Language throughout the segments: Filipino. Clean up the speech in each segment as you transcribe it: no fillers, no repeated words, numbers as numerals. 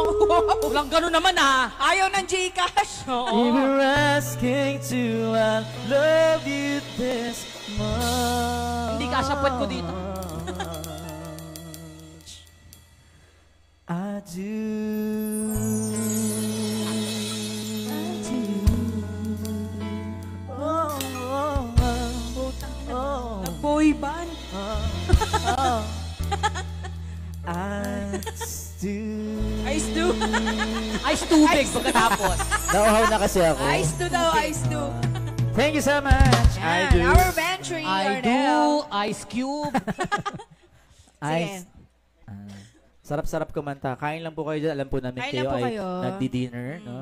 Walang ganun naman Ayaw ng Gcash. Oo. If you're asking to I love you this much. Hindi kasya puwet ko dito. I do. Boy band. Ice do. Ice tubig pagkatapos. Nauhaw na kasi ako. Ice do daw, ice do. Thank you so much. I do. Our venture, I do. Ice cube. Ice. Sarap-sarap kumanta. Kain lang po kayo dyan. Alam po namin Kain kayo lang po ay kayo. nagdi-dinner, no?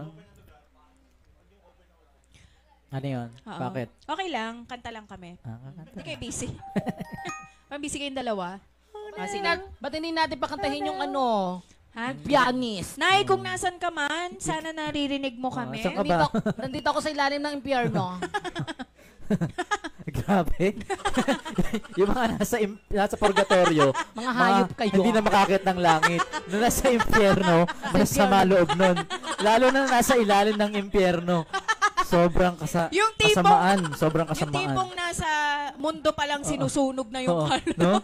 Ano yun? Oo. Bakit? Okay lang, kanta lang kami. Kakanta. Hindi kayo busy. Busy kayong dalawa. Sige. Ba't hindi natin pakantahin yung ano? Ha? Pianist. Nay, kung nasan ka man, sana naririnig mo kami. saan ka ba? Nandito ako sa ilalim ng impyerno. Grabe. Yung mga nasa purgatorio, Mga hayop kayo. hindi na makakit ng langit. Nung nasa impyerno, masama loob nun. Lalo na nasa ilalim ng impyerno. Sobrang Yung tipong- kasamaan. Sobrang Yung kasamaan. tipong nasa mundo pa lang sinusunog na yung Oo, kalo. no?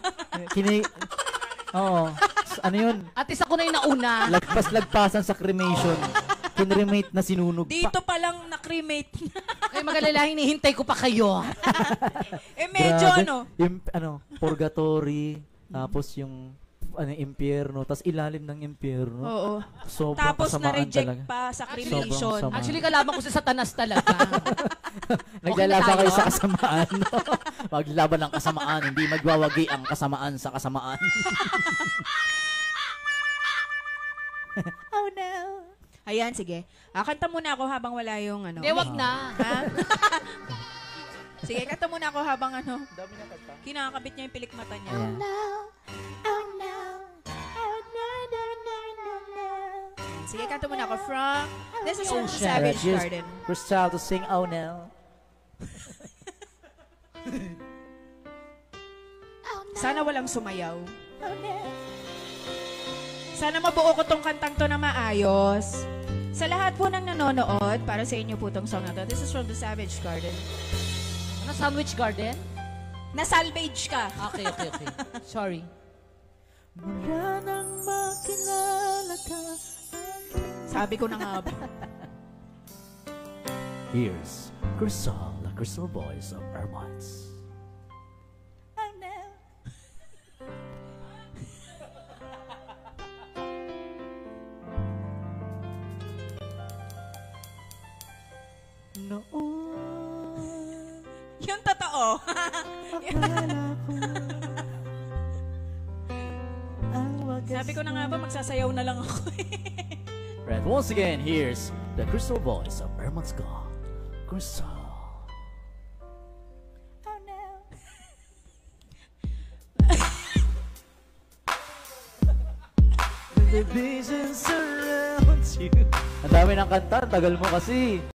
Oo. Ano yun? At isa ko na yung nauna. Lagpas-lagpasan sa cremation. Kinremate na sinunog pa. Dito pa lang na-cremate. Ay, magalala, hinihintay ko pa kayo. Medyo Grabe. Yung purgatory, tapos yung impyerno, tapos ilalim ng impyerno. Oo. Sobrang Tapos kasamaan na-reject talaga. pa sa Sobrang cremation. sama. Actually, kalaban ko si Satanas talaga. Naglalaba Okay na kayo tayo? sa kasamaan. Maglaban ng kasamaan, hindi magwawagi ang kasamaan sa kasamaan. Oh no. Ayan, sige. Kanta muna ako habang wala yung ano. Hindi, wag na. Ha? Sige, kanta muna ako habang kinakabit niya yung pilik mata niya. Ayan. Sige, kanta muna ako from This is from the Ocean. Savage Just Garden. Crystal to sing Oh No. Sana walang sumayaw. Sana mabuo ko tong kantang to na maayos. Sa lahat po ng nanonood, para sa inyo po tong song na to. This is from the Savage Garden. Ano, Sandwich Garden? Na-salvage ka. Okay. Sorry. Mula nang makilala ka. Sabi ko na nga ba. Here's Crystal, the Crystal Boys of Ermines. Noon, Yung totoo. akala ko ang wagas Sabi ko na nga ba, magsasayaw na lang ako. Right, once again, here's the Crystal Boys of Ermines Go. Crystal. Oh no. The vision surrounds you. Ang dami ng kanta, tagal mo kasi.